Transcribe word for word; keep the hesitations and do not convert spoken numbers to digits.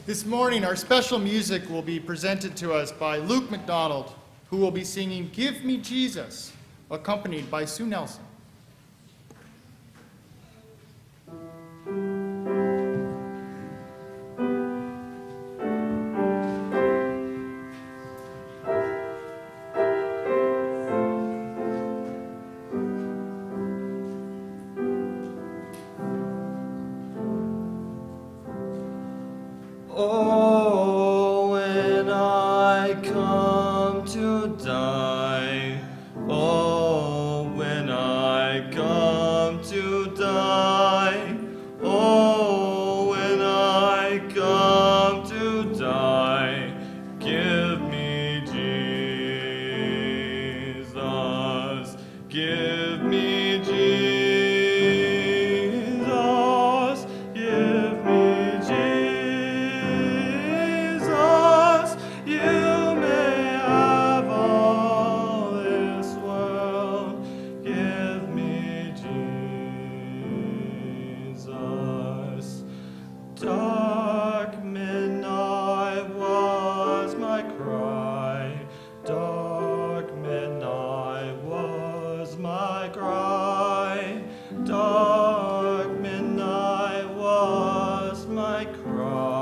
This morning, our special music will be presented to us by Luke McDonald, who will be singing Give Me Jesus, accompanied by Sue Nelson. Oh, when I come to die, oh, when I come to die, oh, when I come to die, give me Jesus, give me Jesus, give me Jesus. You may have all this world. Give me Jesus. Dark midnight was my cry. Dark midnight was my cry. Dark midnight was my cry.